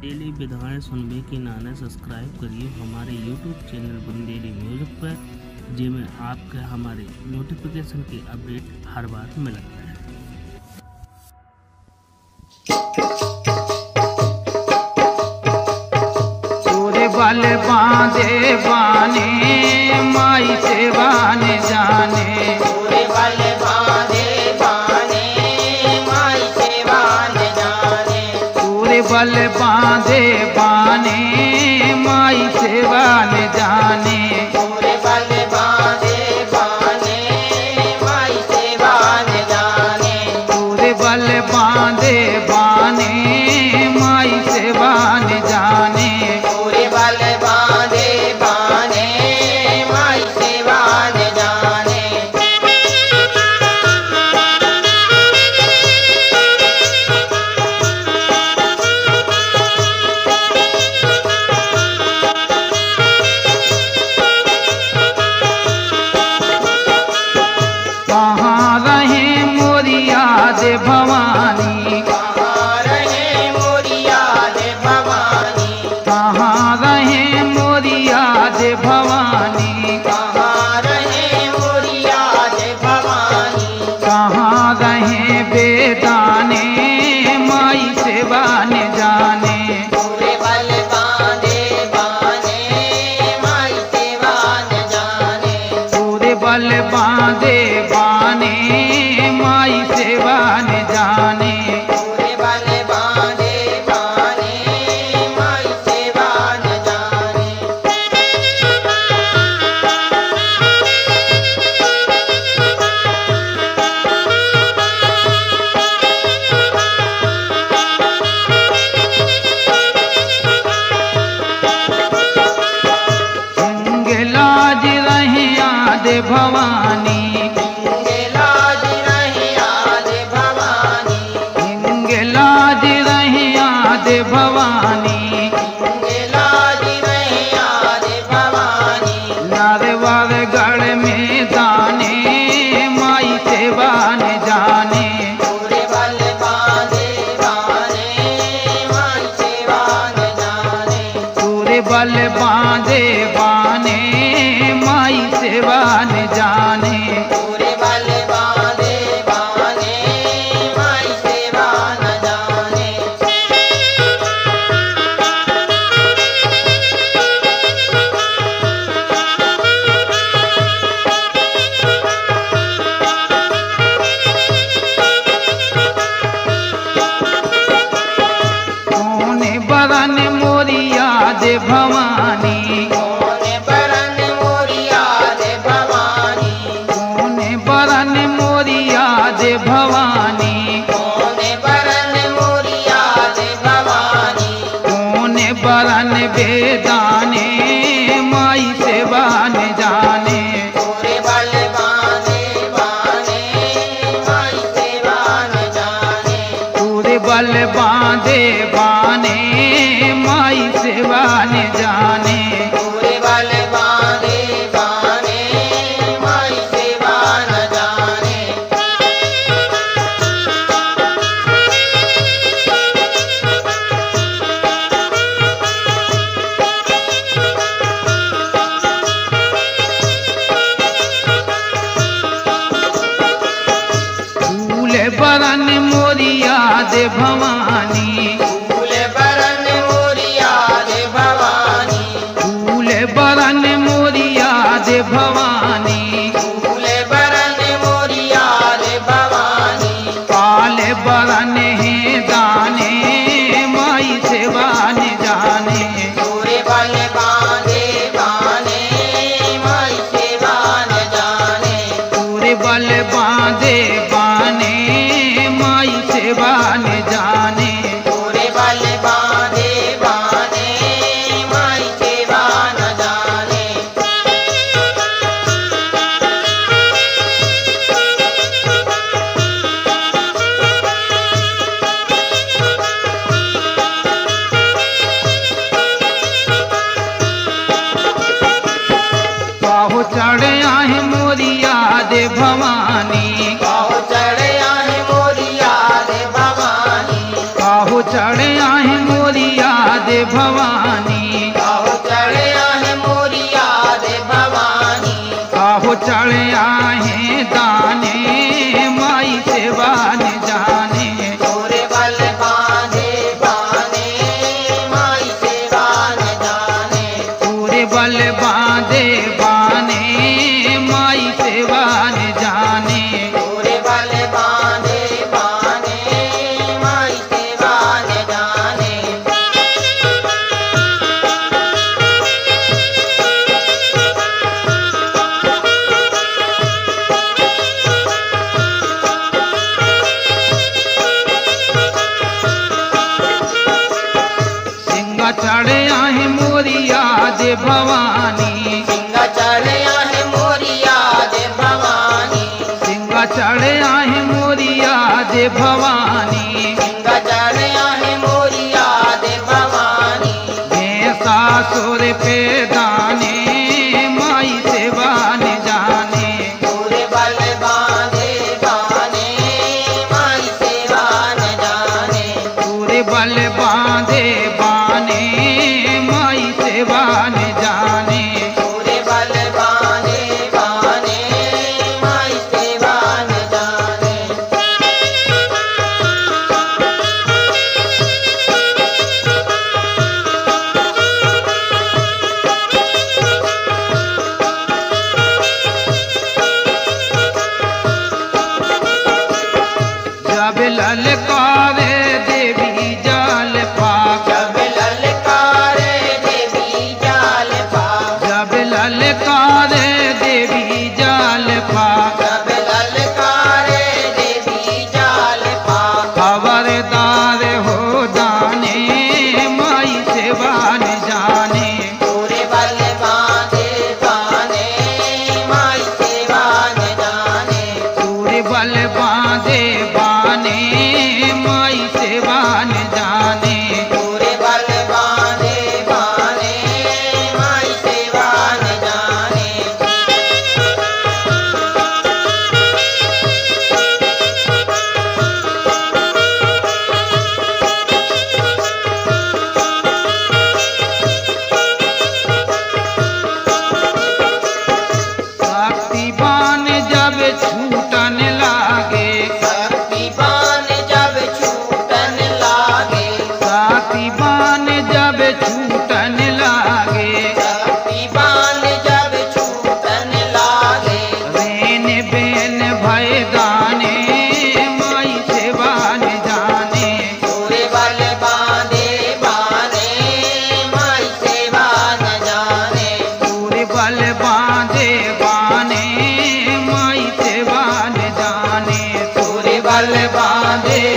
Daily विधाएं सुनबे की नाने सब्सक्राइब करिए हमारे यूट्यूब चैनल बुंदेली म्यूजिक पर, जिसमें आपके हमारे नोटिफिकेशन की अपडेट हर बार मिलता है। सूर्य बल बांधे बाने माई सेवा ने जाने, सूर्य बल बांधे बाने माई सेवा ने जाने, सूर्य बल बांधे बाने माई सेवा ने जाने, सूर्य बल बांधे बाने माई सेवा ने जाने, सूर्य बल बांधे बाने माई सेवा ने जाने, सूर्य बल बांधे बाने माई सेवा ने जाने। कहाँ रहे मोरी याद भवानी, कहाँ रहे मोरी याद भवानी, कहाँ रहे मोरी याद भवानी, कहाँ रहे मोरी याद भवानी, कहाँ रहे बेदाने माई सेवा ने जाने, सूर्य बल बांधे बाने माई सेवा ने जाने, सूर्य बल बांधे बाने माई सेवा ने जाने, सूर्य बल बांधे बाने माई सेवा ने जाने। लाज रहे याद भवानी, लाज रहे याद भवानी, लाज रहे याद भवानी, लाज रहे याद भवानी, नारवार गढ़ में दाने माई सेवा ने जाने, सूर्य बल बांधे बाने माई सेवा ने जाने, सूर्य बल बांधे बाने माई सेवा ने जाने, सूर्य बल बांधे बाने माई सेवा न जाने। कौन बरन मोरी याद भवानी, कौन बरन मोरी याद भवानी, कौन बरन मोरी याद भवानी, कौन बरन मोरी याद भवानी, कौन बरन बेदाने माई सेवा ने जाने, सूर्य बल बांधे बाने माई सेवा न जाने, सूर्य बल बांधे बाने माई सेवा ने जाने, सूर्य बल बांधे बाने माई सेवा न जाने। भवानी काहो चढ़े आहे मोरी याद भवानी काहो चढ़े आहे दाने माई सेवा न जाने तोरे बल बांधे बाने माई सेवा न जाने पूरे बल बांधे बाने माई सेवा न जाने तोरे बल बांधे बाने माई सेवा न जाने सिंगा चढ़े आहे मोरी याद भवानी सिंगा चढ़े आहे मोरी याद भवानी सिंगा चढ़े आहे मोरी याद भवानी सिंगा चढ़े आहे मोरी याद भवानी सासुर पे दाने माई सेवा न जाने तोरे बल बांधे बाने माई सेवा न जाने पूरे बल बांधे बाने माई सेवा न जाने तोरे बल बांधे बाने माई सेवा न जाने जब ललकारे देवी जाल पाक जब ललकारे देवी जाल पाक जब ललकारे देवी जाल पाक जब ललकारे देवी जाल पाक खबरदार हो दाने माई सेवा न जाने तोरे बल बांधे बाने माई सेवा न जाने पूरे बल बांधे बाने माई सेवा न जाने तोरे बल बांधे बाने माई सेवा न जाने शक्तिवान जब छूटन लागे शक्तिवान जब छूटन लागे शक्तिवान जब छूटन लागे शक्तिवान जब छूटन लागे रेन बेन भय दाने माई सेवा न जाने तोरे बल बांधे बाने माई सेवा न जाने पूरे बल बांधे बाने माई सेवा न जाने तोरे बल बांधे